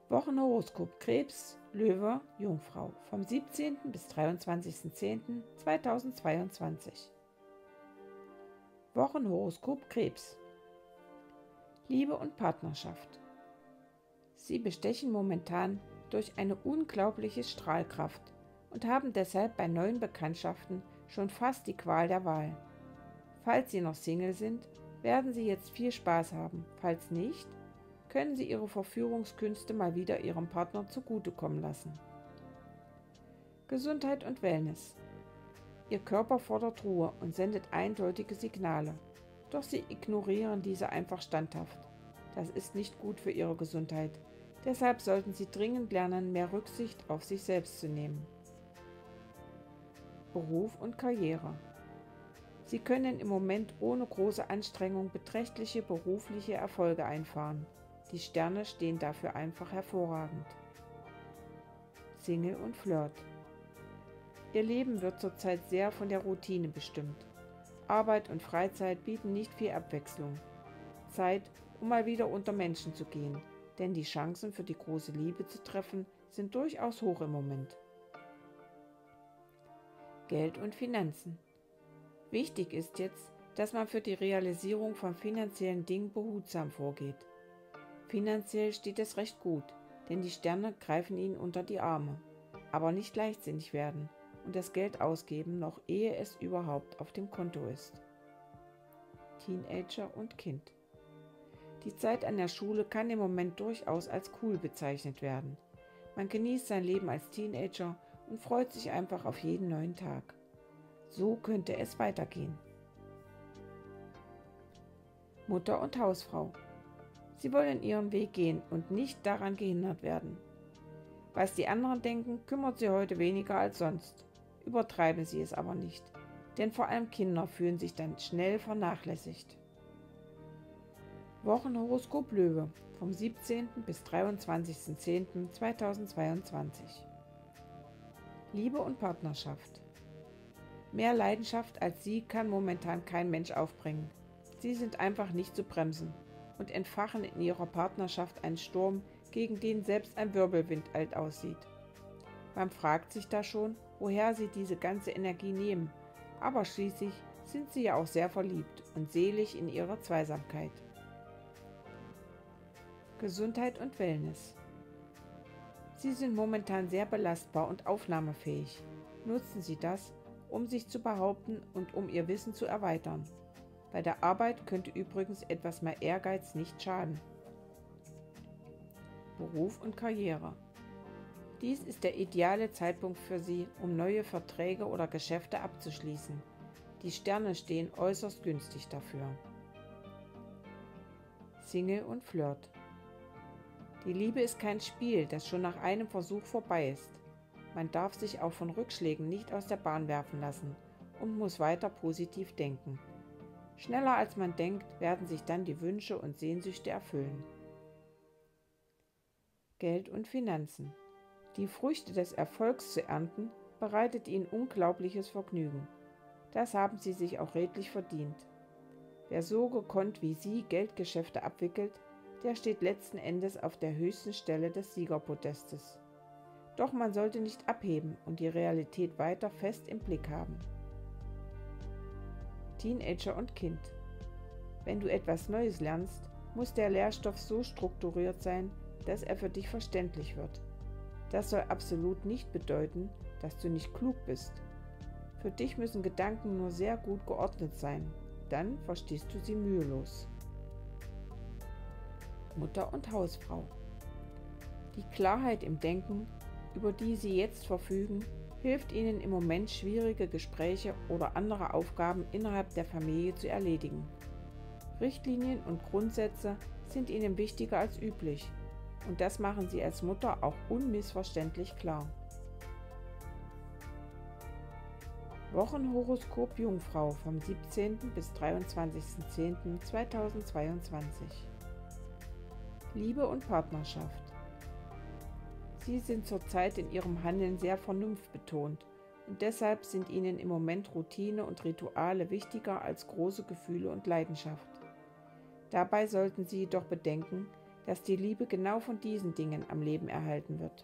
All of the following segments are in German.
Wochenhoroskop Krebs, Löwe, Jungfrau vom 17. bis 23.10.2022. Wochenhoroskop Krebs. Liebe und Partnerschaft. Sie bestechen momentan durch eine unglaubliche Strahlkraft und haben deshalb bei neuen Bekanntschaften schon fast die Qual der Wahl. Falls Sie noch Single sind, werden Sie jetzt viel Spaß haben. Falls nicht, können Sie Ihre Verführungskünste mal wieder Ihrem Partner zugutekommen lassen. Gesundheit und Wellness. Ihr Körper fordert Ruhe und sendet eindeutige Signale, doch Sie ignorieren diese einfach standhaft. Das ist nicht gut für Ihre Gesundheit. Deshalb sollten Sie dringend lernen, mehr Rücksicht auf sich selbst zu nehmen. Beruf und Karriere. Sie können im Moment ohne große Anstrengung beträchtliche berufliche Erfolge einfahren. Die Sterne stehen dafür einfach hervorragend. Single und Flirt. Ihr Leben wird zurzeit sehr von der Routine bestimmt. Arbeit und Freizeit bieten nicht viel Abwechslung. Zeit, um mal wieder unter Menschen zu gehen, denn die Chancen für die große Liebe zu treffen sind durchaus hoch im Moment. Geld und Finanzen. Wichtig ist jetzt, dass man für die Realisierung von finanziellen Dingen behutsam vorgeht. Finanziell steht es recht gut, denn die Sterne greifen Ihnen unter die Arme, aber nicht leichtsinnig werden und das Geld ausgeben, noch ehe es überhaupt auf dem Konto ist. Teenager und Kind. Die Zeit an der Schule kann im Moment durchaus als cool bezeichnet werden. Man genießt sein Leben als Teenager und freut sich einfach auf jeden neuen Tag. So könnte es weitergehen. Mutter und Hausfrau. Sie wollen ihren Weg gehen und nicht daran gehindert werden. Was die anderen denken, kümmert sie heute weniger als sonst. Übertreiben Sie es aber nicht, denn vor allem Kinder fühlen sich dann schnell vernachlässigt. Wochenhoroskop Löwe vom 17. bis 23.10.2022. Liebe und Partnerschaft. Mehr Leidenschaft als Sie kann momentan kein Mensch aufbringen. Sie sind einfach nicht zu bremsen und entfachen in Ihrer Partnerschaft einen Sturm, gegen den selbst ein Wirbelwind alt aussieht. Man fragt sich da schon, woher Sie diese ganze Energie nehmen, aber schließlich sind Sie ja auch sehr verliebt und selig in Ihrer Zweisamkeit. Gesundheit und Wellness. Sie sind momentan sehr belastbar und aufnahmefähig. Nutzen Sie das, um sich zu behaupten und um Ihr Wissen zu erweitern. Bei der Arbeit könnte übrigens etwas mehr Ehrgeiz nicht schaden. Beruf und Karriere. Dies ist der ideale Zeitpunkt für Sie, um neue Verträge oder Geschäfte abzuschließen. Die Sterne stehen äußerst günstig dafür. Single und Flirt. Die Liebe ist kein Spiel, das schon nach einem Versuch vorbei ist. Man darf sich auch von Rückschlägen nicht aus der Bahn werfen lassen und muss weiter positiv denken. Schneller als man denkt, werden sich dann die Wünsche und Sehnsüchte erfüllen. Geld und Finanzen. Die Früchte des Erfolgs zu ernten, bereitet Ihnen unglaubliches Vergnügen. Das haben Sie sich auch redlich verdient. Wer so gekonnt wie Sie Geldgeschäfte abwickelt, der steht letzten Endes auf der höchsten Stelle des Siegerpodestes. Doch man sollte nicht abheben und die Realität weiter fest im Blick haben. Teenager und Kind. Wenn du etwas Neues lernst, muss der Lehrstoff so strukturiert sein, dass er für dich verständlich wird. Das soll absolut nicht bedeuten, dass du nicht klug bist. Für dich müssen Gedanken nur sehr gut geordnet sein, dann verstehst du sie mühelos. Mutter und Hausfrau. Die Klarheit im Denken, über die Sie jetzt verfügen, hilft Ihnen im Moment schwierige Gespräche oder andere Aufgaben innerhalb der Familie zu erledigen. Richtlinien und Grundsätze sind Ihnen wichtiger als üblich und das machen Sie als Mutter auch unmissverständlich klar. Wochenhoroskop Jungfrau vom 17. bis 23.10.2022. Liebe und Partnerschaft. Sie sind zurzeit in Ihrem Handeln sehr vernunftbetont und deshalb sind Ihnen im Moment Routine und Rituale wichtiger als große Gefühle und Leidenschaft. Dabei sollten Sie jedoch bedenken, dass die Liebe genau von diesen Dingen am Leben erhalten wird.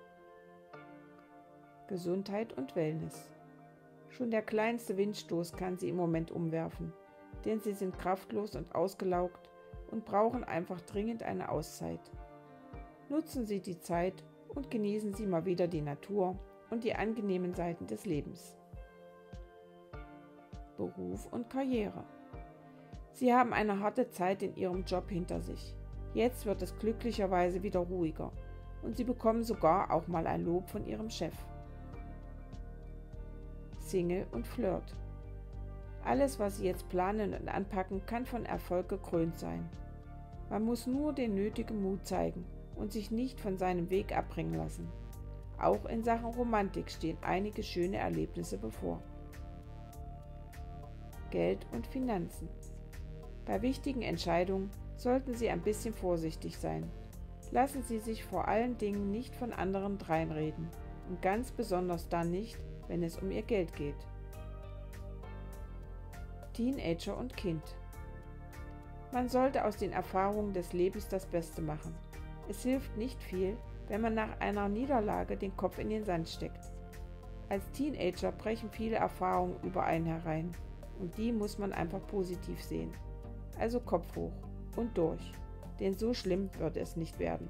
Gesundheit und Wellness. Schon der kleinste Windstoß kann sie im Moment umwerfen, denn sie sind kraftlos und ausgelaugt und brauchen einfach dringend eine Auszeit. Nutzen Sie die Zeit und genießen Sie mal wieder die Natur und die angenehmen Seiten des Lebens. Beruf und Karriere. Sie haben eine harte Zeit in Ihrem Job hinter sich. Jetzt wird es glücklicherweise wieder ruhiger und Sie bekommen sogar auch mal ein Lob von Ihrem Chef. Single und Flirt. Alles, was Sie jetzt planen und anpacken, kann von Erfolg gekrönt sein. Man muss nur den nötigen Mut zeigen und sich nicht von seinem Weg abbringen lassen. Auch in Sachen Romantik stehen einige schöne Erlebnisse bevor. Geld und Finanzen. Bei wichtigen Entscheidungen sollten Sie ein bisschen vorsichtig sein. Lassen Sie sich vor allen Dingen nicht von anderen dreinreden und ganz besonders dann nicht, wenn es um Ihr Geld geht. Teenager und Kind. Man sollte aus den Erfahrungen des Lebens das Beste machen. Es hilft nicht viel, wenn man nach einer Niederlage den Kopf in den Sand steckt. Als Teenager brechen viele Erfahrungen über einen herein und die muss man einfach positiv sehen. Also Kopf hoch und durch, denn so schlimm wird es nicht werden.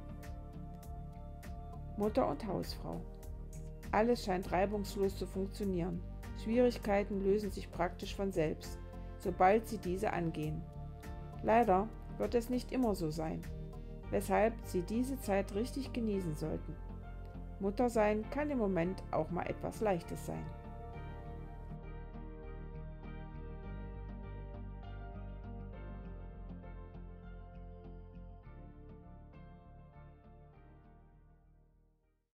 Mutter und Hausfrau. Alles scheint reibungslos zu funktionieren. Schwierigkeiten lösen sich praktisch von selbst, sobald Sie diese angehen. Leider wird es nicht immer so sein, weshalb Sie diese Zeit richtig genießen sollten. Mutter sein kann im Moment auch mal etwas Leichtes sein.